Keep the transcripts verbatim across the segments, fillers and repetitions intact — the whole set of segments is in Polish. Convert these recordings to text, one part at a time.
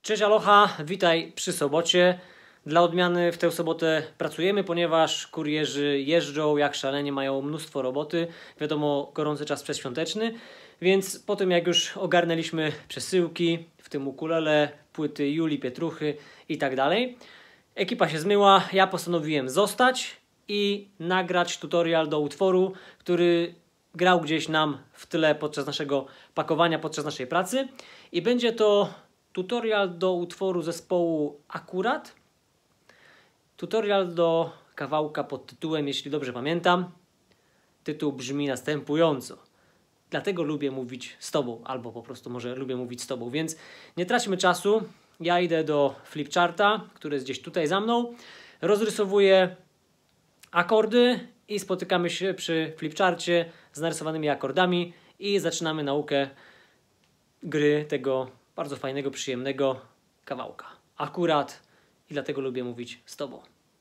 Cześć aloha, witaj przy sobocie. Dla odmiany w tę sobotę pracujemy, ponieważ kurierzy jeżdżą jak szalenie, mają mnóstwo roboty. Wiadomo, gorący czas przedświąteczny, więc po tym jak już ogarnęliśmy przesyłki, w tym ukulele, płyty Julii, Pietruchy i tak dalej, ekipa się zmyła, ja postanowiłem zostać i nagrać tutorial do utworu, który grał gdzieś nam w tle podczas naszego pakowania, podczas naszej pracy i będzie to tutorial do utworu zespołu Akurat. Tutorial do kawałka pod tytułem, jeśli dobrze pamiętam, tytuł brzmi następująco. Dlatego lubię mówić z Tobą, albo po prostu może lubię mówić z Tobą, więc nie traćmy czasu. Ja idę do flipcharta, który jest gdzieś tutaj za mną, rozrysowuję akordy i spotykamy się przy flipcharcie z narysowanymi akordami i zaczynamy naukę gry tego bardzo fajnego, przyjemnego kawałka. Akurat i dlatego lubię mówić z Tobą.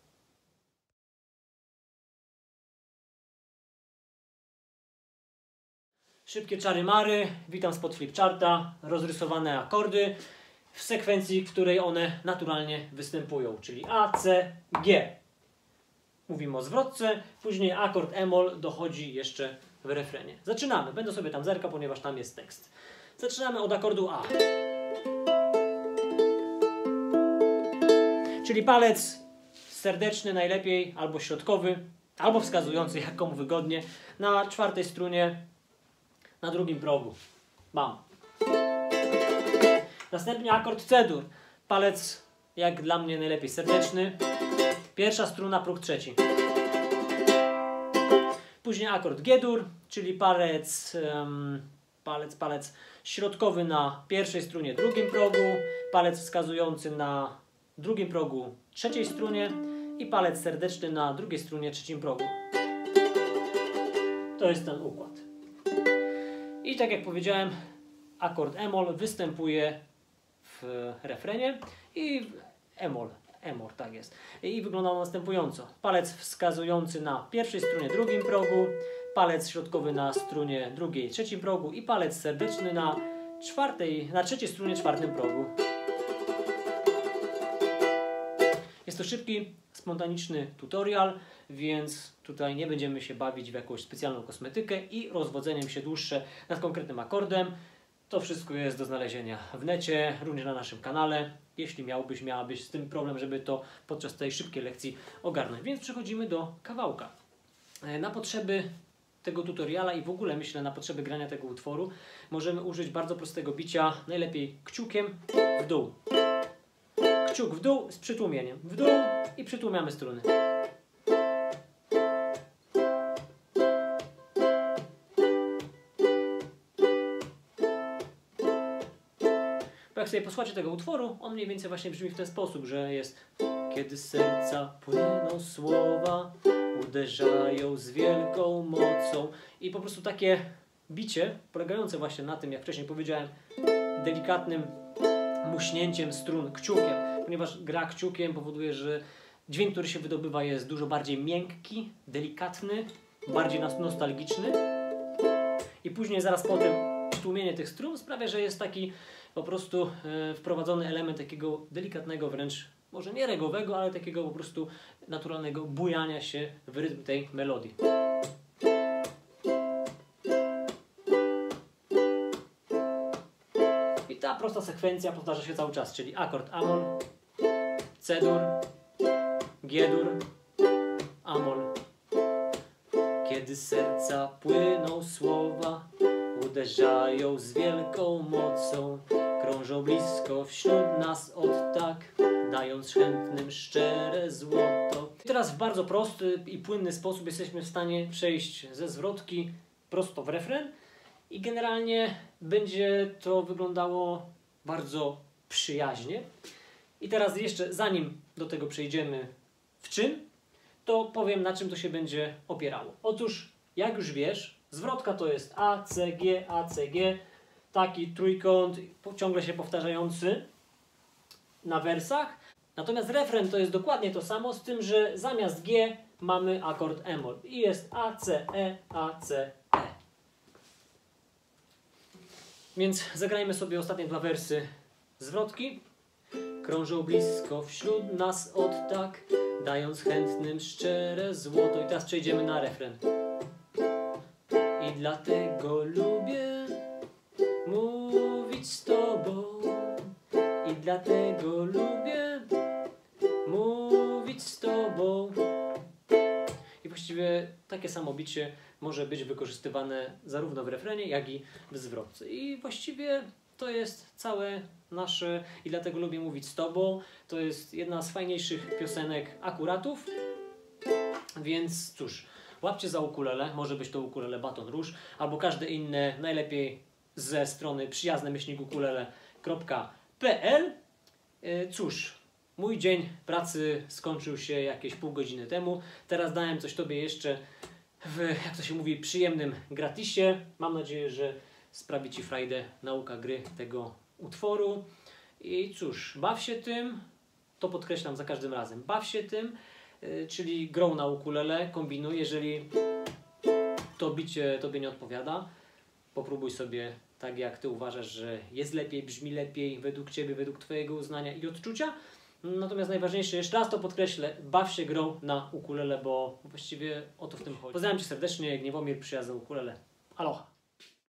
Szybkie czary-mary, witam spod flipcharta, rozrysowane akordy w sekwencji, w której one naturalnie występują, czyli A, C, G. Mówimy o zwrotce, później akord E-moll dochodzi jeszcze w refrenie. Zaczynamy, będę sobie tam zerkał, ponieważ tam jest tekst. Zaczynamy od akordu A. Czyli palec serdeczny najlepiej, albo środkowy, albo wskazujący, jak komu wygodnie, na czwartej strunie, na drugim progu. Bam. Następnie akord C-dur. Palec, jak dla mnie, najlepiej serdeczny. Pierwsza struna, próg trzeci. Później akord G-dur, czyli palec, um, palec, palec środkowy na pierwszej strunie, drugim progu, palec wskazujący na drugim progu, trzeciej strunie i palec serdeczny na drugiej strunie, trzecim progu. To jest ten układ. I tak jak powiedziałem, akord E-moll występuje w refrenie i E-moll, E-moll, tak jest. I wygląda on następująco. Palec wskazujący na pierwszej strunie, drugim progu, palec środkowy na strunie drugiej, trzecim progu i palec serdeczny na czwartej, na trzeciej strunie, czwartym progu. Jest to szybki, spontaniczny tutorial, więc tutaj nie będziemy się bawić w jakąś specjalną kosmetykę i rozwodzeniem się dłuższe nad konkretnym akordem. To wszystko jest do znalezienia w necie, również na naszym kanale, jeśli miałbyś, miałabyś z tym problem, żeby to podczas tej szybkiej lekcji ogarnąć. Więc przechodzimy do kawałka. Na potrzeby tego tutoriala i w ogóle myślę na potrzeby grania tego utworu możemy użyć bardzo prostego bicia, najlepiej kciukiem w dół. Kciuk w dół z przytłumieniem. W dół i przytłumiamy struny. Bo jak sobie posłuchacie tego utworu, on mniej więcej właśnie brzmi w ten sposób, że jest: kiedy z serca płyną słowa, uderzają z wielką mocą. I po prostu takie bicie polegające właśnie na tym, jak wcześniej powiedziałem, delikatnym muśnięciem strun kciukiem. Ponieważ gra kciukiem powoduje, że dźwięk, który się wydobywa, jest dużo bardziej miękki, delikatny, bardziej nostalgiczny. I później zaraz po tym tłumienie tych strun sprawia, że jest taki po prostu e, wprowadzony element takiego delikatnego, wręcz może nie regowego, ale takiego po prostu naturalnego bujania się w rytm tej melodii. I ta prosta sekwencja powtarza się cały czas, czyli akord A-moll, C-dur, G-dur, A-moll. Kiedy z serca płyną słowa, uderzają z wielką mocą, krążą blisko wśród nas od tak, dając chętnym szczere złoto. I teraz w bardzo prosty i płynny sposób jesteśmy w stanie przejść ze zwrotki prosto w refren i generalnie będzie to wyglądało bardzo przyjaźnie. I teraz jeszcze zanim do tego przejdziemy w czyn, to powiem, na czym to się będzie opierało. Otóż, jak już wiesz, zwrotka to jest A, C, G, A, C, G, taki trójkąt ciągle się powtarzający na wersach. Natomiast refren to jest dokładnie to samo, z tym, że zamiast G mamy akord E-moll i jest A, C, E, A, C, E. Więc zagrajmy sobie ostatnie dwa wersy zwrotki krążą blisko wśród nas od tak, dając chętnym szczere złoto. I teraz przejdziemy na refren. I dlatego lubię mówić z Tobą. I dlatego lubię mówić z Tobą. I właściwie takie samo bicie może być wykorzystywane zarówno w refrenie, jak i w zwrotce. I właściwie to jest całe nasze I dlatego lubię mówić z Tobą. To jest jedna z fajniejszych piosenek akuratów. Więc cóż, łapcie za ukulele, może być to ukulele Baton Rouge, albo każde inne, najlepiej ze strony przyjazne myślnik ukulele kropka pe el. Cóż, mój dzień pracy skończył się jakieś pół godziny temu. Teraz dałem coś Tobie jeszcze w, jak to się mówi, przyjemnym gratisie. Mam nadzieję, że sprawi Ci frajdę nauka gry tego utworu. I cóż, baw się tym, to podkreślam za każdym razem, baw się tym, yy, czyli grą na ukulele, kombinuj, jeżeli to bicie Tobie nie odpowiada, popróbuj sobie tak, jak Ty uważasz, że jest lepiej, brzmi lepiej według Ciebie, według Twojego uznania i odczucia. Natomiast najważniejsze, jeszcze raz to podkreślę, baw się grą na ukulele, bo właściwie o to w tym chodzi. Pozdrawiam Cię serdecznie, Gniewomir, przyjazny ukulele. Aloha!